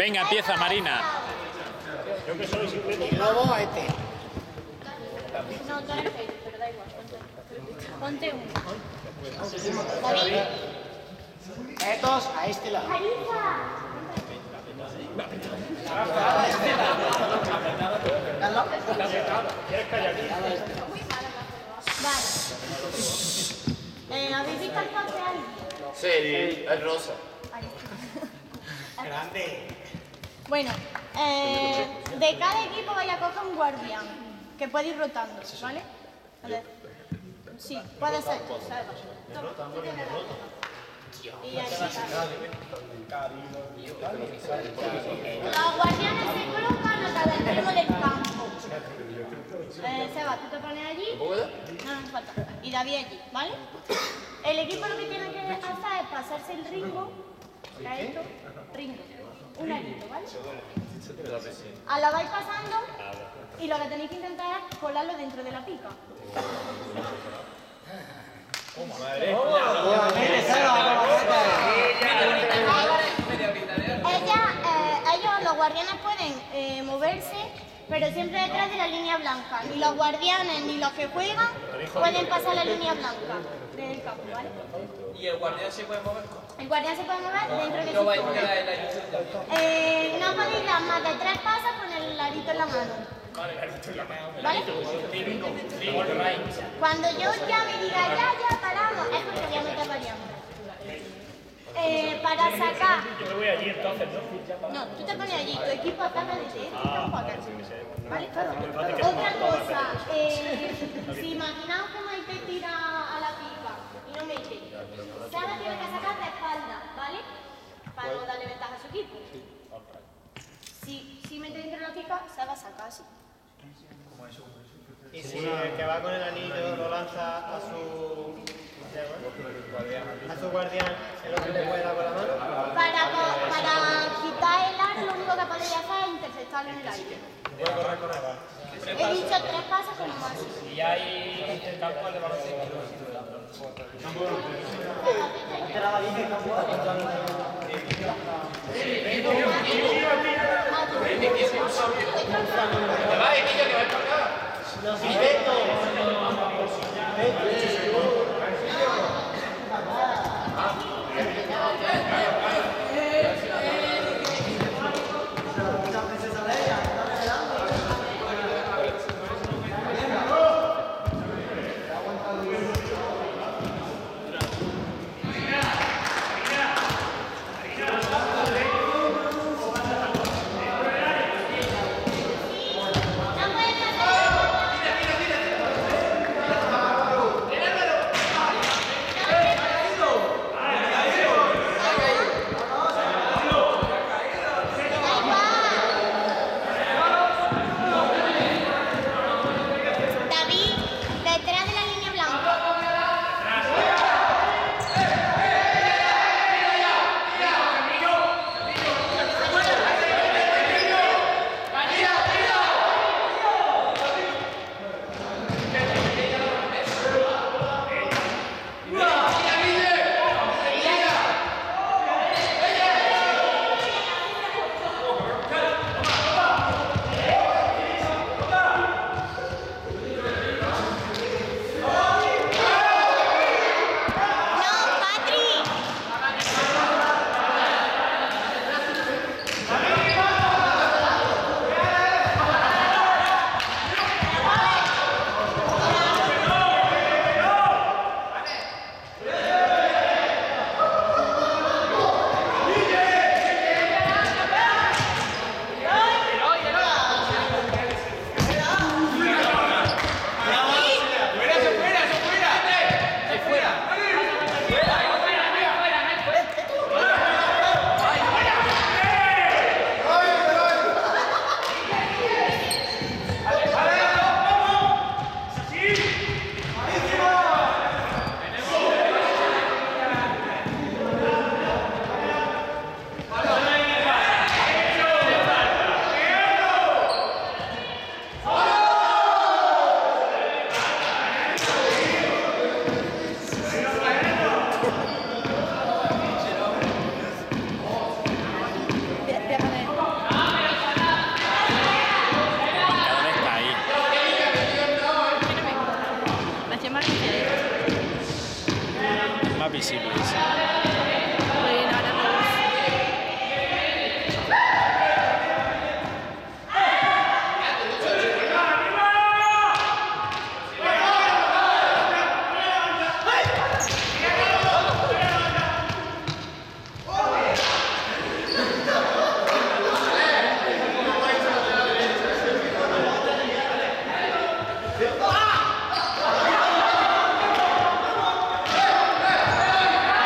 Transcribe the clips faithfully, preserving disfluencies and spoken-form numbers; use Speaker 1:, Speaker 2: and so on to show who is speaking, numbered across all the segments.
Speaker 1: Venga, empieza, Marina.
Speaker 2: Yo que soy simplemente...
Speaker 3: Y luego este.
Speaker 4: No, tú eres Pedro, pero da igual. Ponte, ponte uno. David.
Speaker 3: Estos a este lado.
Speaker 2: ¿Quieres callar?
Speaker 4: Vale. Eh, ¿Habéis visto el pase ahí?
Speaker 5: Sí, es rosa.
Speaker 3: Grande.
Speaker 4: Bueno, eh, de cada equipo vaya a coger un guardián, que puede ir rotando, ¿vale? A ver. Sí, puede ser tú, ¿sabes? Y ahí está. Los guardianes se colocan a cada extremo del campo. Eh, Seba, tú te pones allí. No, no falta. Y David allí, ¿vale? El equipo lo que tiene que hacer es pasarse el ringo. ¿Qué es esto? Ringo. Un arito, ¿vale? A la vais pasando y lo que tenéis que intentar es colarlo dentro de la pica. Ella, eh, ellos, los guardianes pueden eh, moverse, pero siempre detrás de la línea blanca. Ni los guardianes ni los que juegan pueden pasar la línea blanca del campo, ¿vale?
Speaker 5: ¿Y el guardián se puede mover?
Speaker 4: El guardián se puede mover dentro de
Speaker 5: No
Speaker 4: su
Speaker 5: vais a
Speaker 4: zona.
Speaker 5: quedar en la ilusión.
Speaker 4: Eh, no podéis dar más de tres pasos con el arito en la mano. ¿Vale? Cuando yo llame y diga ya, ya paramos, es porque voy a meter variantes. Eh, para sacar.
Speaker 2: Yo me voy allí entonces, ¿no?
Speaker 4: No, tú te pones allí, tu equipo ataca desde este campo acá. ¿Vale? Otra cosa, eh, si imaginaos que Maite tira a la pica y no mete, Sara tiene que sacar de espalda, ¿vale? Para no darle ventaja a su equipo. Si, si mete dentro de la pica, Sara va a sacar así.
Speaker 6: Y si el que va con el anillo lo lanza a su a su guardián, ¿el otro le puede dar con la mano?
Speaker 4: Para, co- para quitar el aro, lo único que podéis hacer es interceptarlo en el aire.
Speaker 6: Puede correr con él.
Speaker 4: He dicho tres pasos como más.
Speaker 2: Y hay el campo de baloncesto.
Speaker 5: ¡Que va, niño, que va para acá!
Speaker 4: No puedes hacer.
Speaker 1: invisibles.
Speaker 7: Muy bien, ahora no.
Speaker 4: ¡Ah!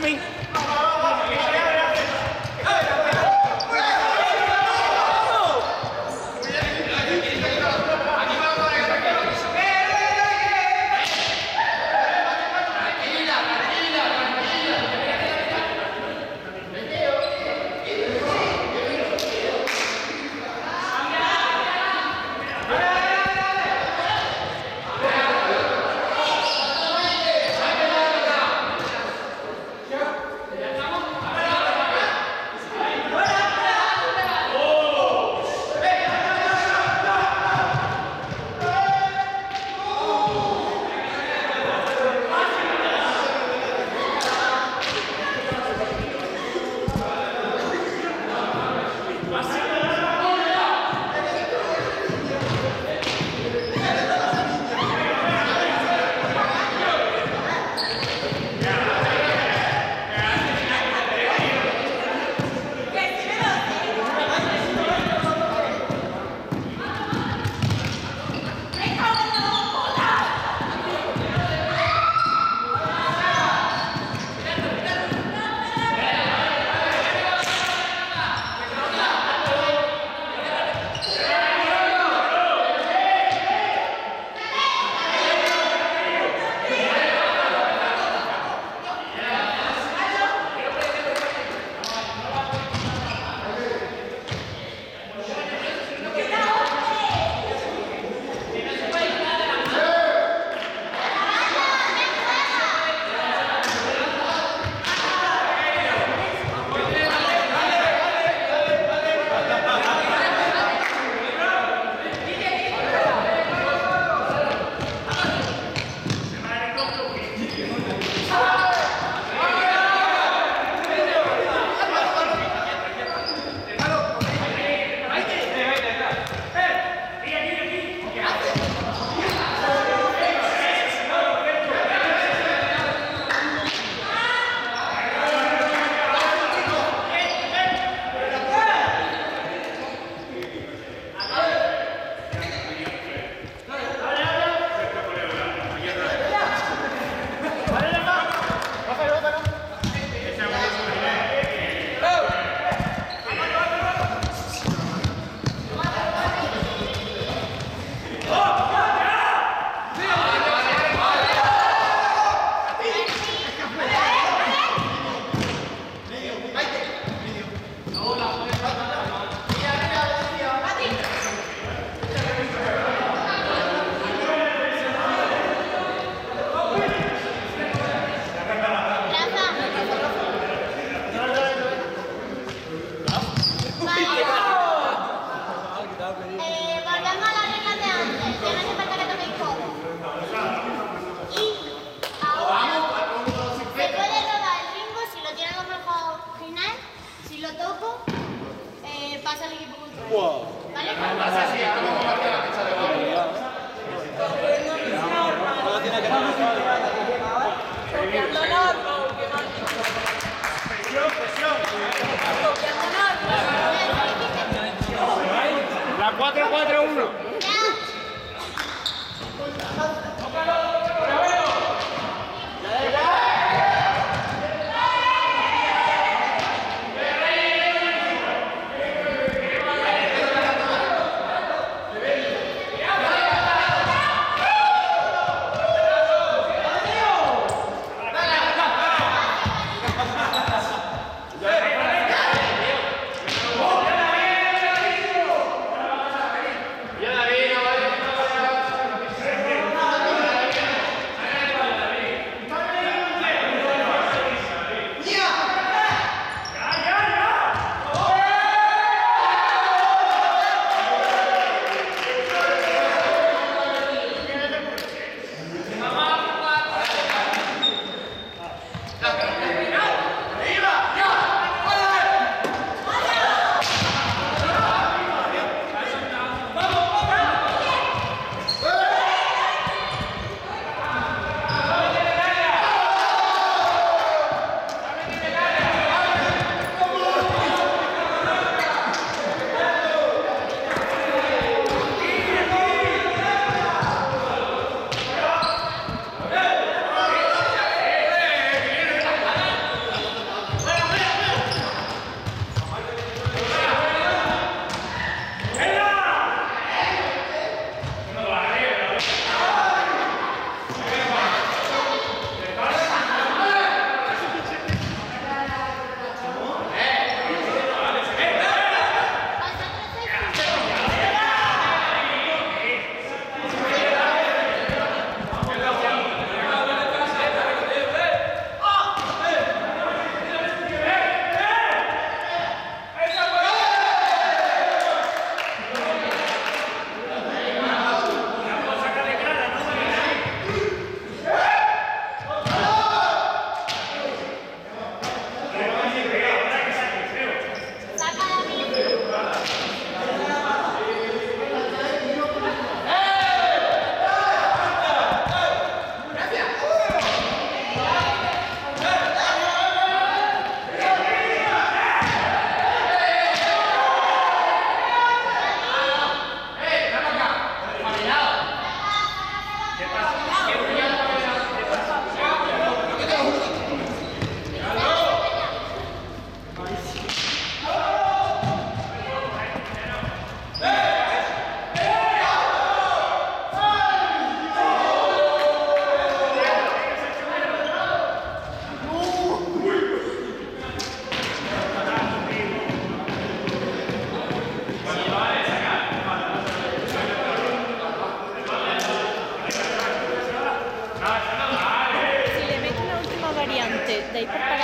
Speaker 1: mí.
Speaker 5: ¡Vamos!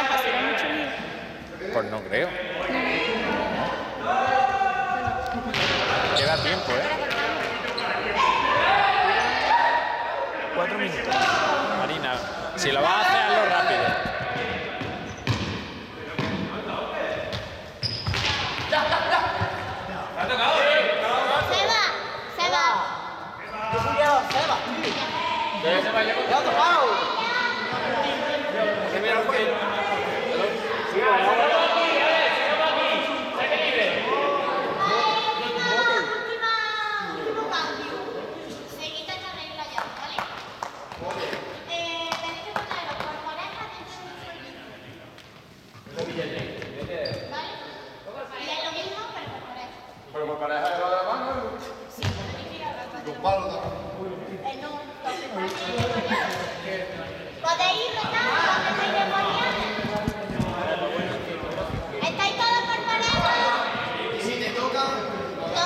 Speaker 7: hacerá mucho lío.
Speaker 1: Pues no creo. Queda tiempo, ¿eh? Cuatro minutos. Marina, si lo vas a hacer, hazlo rápido.
Speaker 4: Seba, Seba. Último cambio. Seguid esta regla ya, ¿vale? Eh, tenéis que ponerlo por pareja dentro de un jueguito. ¿Vale? Y es lo mismo, pero por pareja.
Speaker 5: Pero por pareja de la mano.
Speaker 4: Sí, tenéis que ir a la calle. Eh, no, entonces también de variantes. ¿Podéis ir retar cuando estáis de variantes? ¿Estáis todos por pareja? ¿Y si te toca? No.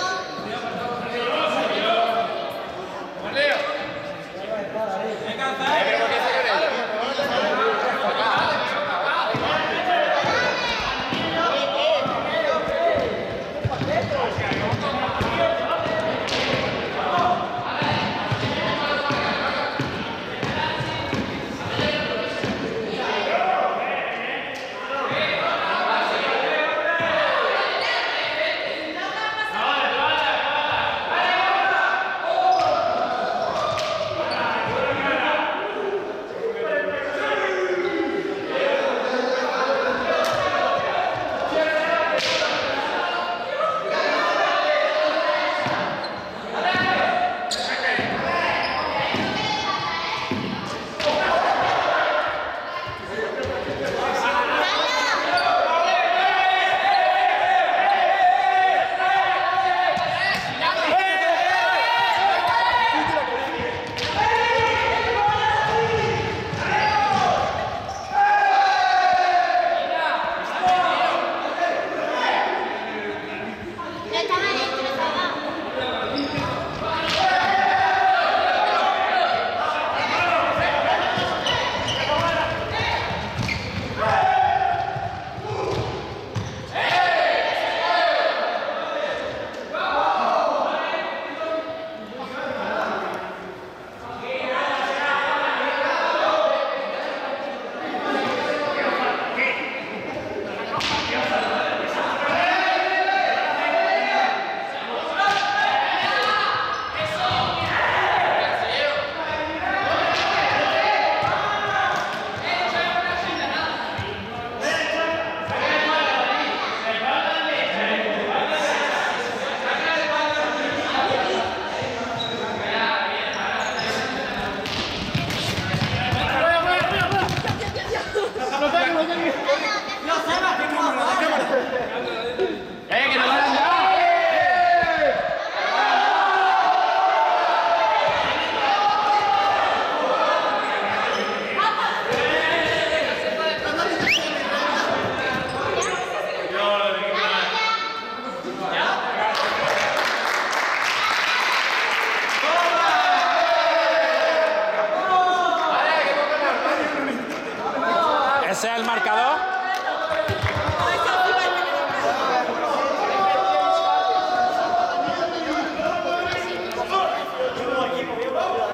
Speaker 4: No estaba dentro, estaba.
Speaker 1: ¿Ese es el marcador?